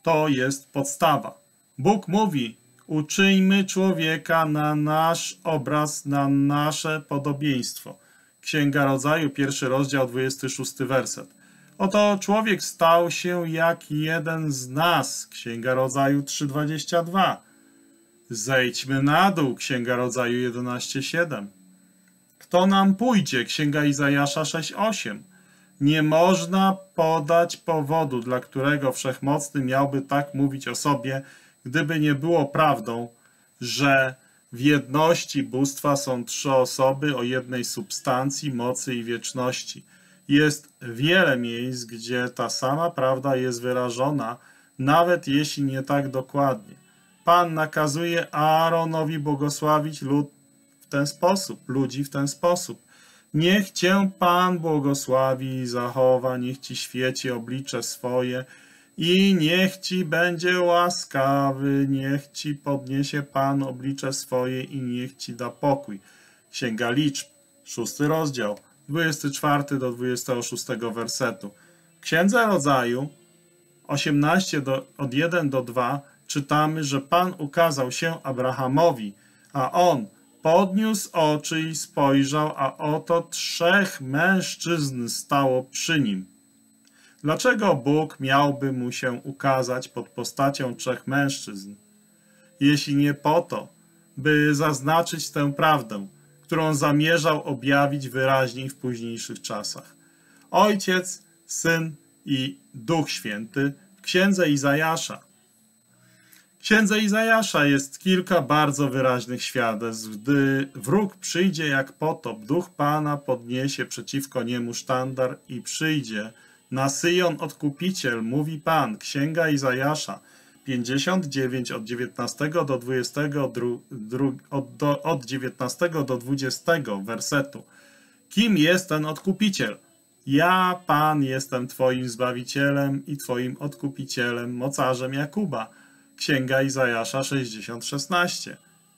Speaker 1: To jest podstawa. Bóg mówi, uczyńmy człowieka na nasz obraz, na nasze podobieństwo. Księga Rodzaju, pierwszy rozdział, dwudziesty szósty werset. Oto człowiek stał się jak jeden z nas. Księga Rodzaju trzy dwadzieścia dwa. Zejdźmy na dół. Księga Rodzaju jedenaście siedem. Kto nam pójdzie? Księga Izajasza sześć osiem. Nie można podać powodu, dla którego Wszechmocny miałby tak mówić o sobie, gdyby nie było prawdą, że w jedności bóstwa są trzy osoby o jednej substancji, mocy i wieczności. Jest wiele miejsc, gdzie ta sama prawda jest wyrażona, nawet jeśli nie tak dokładnie. Pan nakazuje Aaronowi błogosławić lud w ten sposób, ludzi w ten sposób. Niech Cię Pan błogosławi i zachowa, niech Ci świeci oblicze swoje i niech Ci będzie łaskawy, niech Ci podniesie Pan oblicze swoje i niech Ci da pokój. Księga Liczb, szósty rozdział, dwudziesty czwarty do dwudziestego szóstego wersetu. W Księdze Rodzaju osiemnaście do, od pierwszego do drugiego czytamy, że Pan ukazał się Abrahamowi, a on podniósł oczy i spojrzał, a oto trzech mężczyzn stało przy nim. Dlaczego Bóg miałby mu się ukazać pod postacią trzech mężczyzn? Jeśli nie po to, by zaznaczyć tę prawdę, którą zamierzał objawić wyraźniej w późniejszych czasach. Ojciec, Syn i Duch Święty w Księdze Izajasza. W Księdze Izajasza jest kilka bardzo wyraźnych świadectw. Gdy wróg przyjdzie jak potop, Duch Pana podniesie przeciwko niemu sztandar i przyjdzie na Syjon Odkupiciel, mówi Pan. Księga Izajasza pięćdziesiąt dziewięć od dziewiętnastego do dwudziestego, od, do, od dziewiętnastego do dwudziestego wersetu. Kim jest ten Odkupiciel? Ja, Pan, jestem Twoim Zbawicielem i Twoim Odkupicielem, mocarzem Jakuba. Księga Izajasza sześćdziesiąt szesnaście.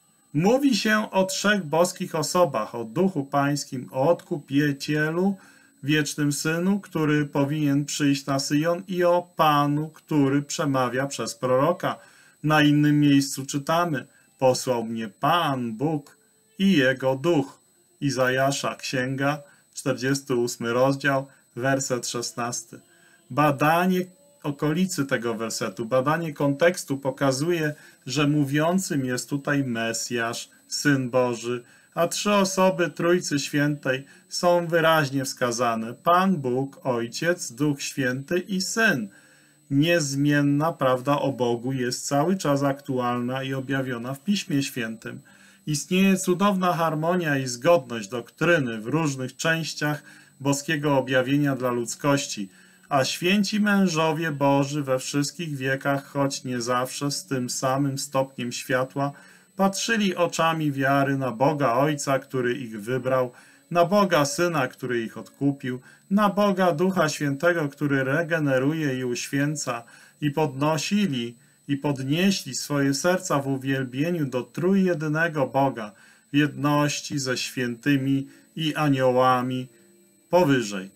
Speaker 1: Mówi się o trzech boskich osobach, o Duchu Pańskim, o Odkupicielu, wiecznym Synu, który powinien przyjść na Syjon i o Panu, który przemawia przez proroka. Na innym miejscu czytamy: posłał mnie Pan, Bóg i Jego Duch. Izajasza, księga, czterdziesty ósmy rozdział, werset szesnasty. Badanie okolicy tego wersetu, badanie kontekstu pokazuje, że mówiącym jest tutaj Mesjasz, Syn Boży, a trzy osoby Trójcy Świętej są wyraźnie wskazane: Pan Bóg, Ojciec, Duch Święty i Syn. Niezmienna prawda o Bogu jest cały czas aktualna i objawiona w Piśmie Świętym. Istnieje cudowna harmonia i zgodność doktryny w różnych częściach boskiego objawienia dla ludzkości, a święci mężowie Boży we wszystkich wiekach, choć nie zawsze z tym samym stopniem światła, patrzyli oczami wiary na Boga Ojca, który ich wybrał, na Boga Syna, który ich odkupił, na Boga Ducha Świętego, który regeneruje i uświęca, i podnosili i podnieśli swoje serca w uwielbieniu do trójjedynego Boga, w jedności ze świętymi i aniołami powyżej,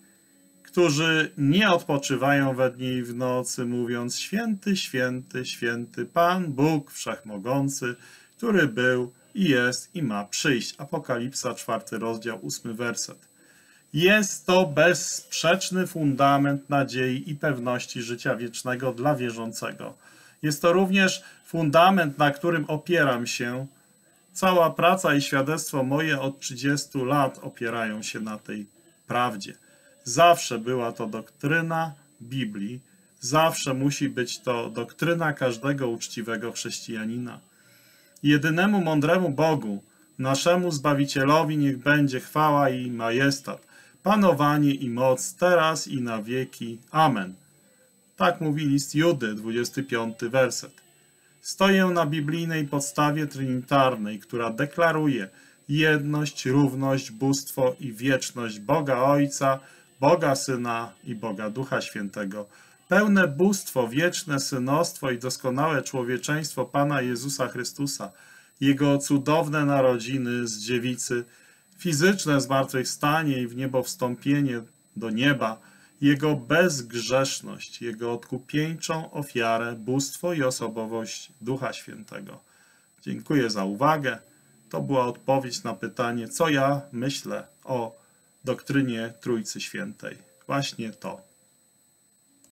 Speaker 1: którzy nie odpoczywają we dnie i w nocy, mówiąc: święty, święty, święty Pan, Bóg Wszechmogący, który był i jest i ma przyjść. Apokalipsa, czwarty rozdział, ósmy werset. Jest to bezsprzeczny fundament nadziei i pewności życia wiecznego dla wierzącego. Jest to również fundament, na którym opieram się. Cała praca i świadectwo moje od trzydziestu lat opierają się na tej prawdzie. Zawsze była to doktryna Biblii, zawsze musi być to doktryna każdego uczciwego chrześcijanina. Jedynemu mądremu Bogu, naszemu Zbawicielowi, niech będzie chwała i majestat, panowanie i moc, teraz i na wieki. Amen. Tak mówi list Judy, dwudziesty piąty werset. Stoję na biblijnej podstawie trinitarnej, która deklaruje jedność, równość, bóstwo i wieczność Boga Ojca, Boga Syna i Boga Ducha Świętego. Pełne bóstwo, wieczne synostwo i doskonałe człowieczeństwo Pana Jezusa Chrystusa, Jego cudowne narodziny z dziewicy, fizyczne zmartwychwstanie i w niebo wstąpienie do nieba, Jego bezgrzeszność, Jego odkupieńczą ofiarę, bóstwo i osobowość Ducha Świętego. Dziękuję za uwagę. To była odpowiedź na pytanie, co ja myślę o doktrynie Trójcy Świętej. Właśnie to.